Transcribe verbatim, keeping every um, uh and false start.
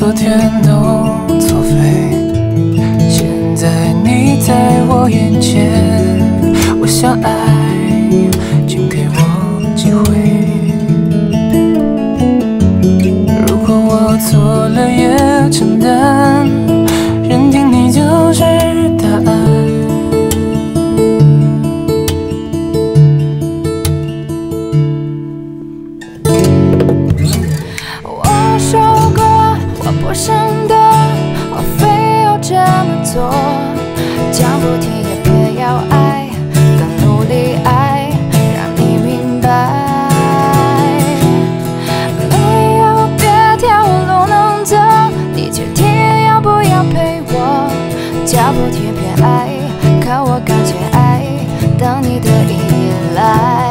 昨天都作废。现在你在我眼前，我想爱，请给我机会。如果我错了也承担，认定你就是答案。 不舍得，我非要这么做，讲不听也别要爱，更努力爱，让你明白。没有别条路能走，你决定要不要陪我？脚步贴片爱，可我感觉爱，等你的依赖。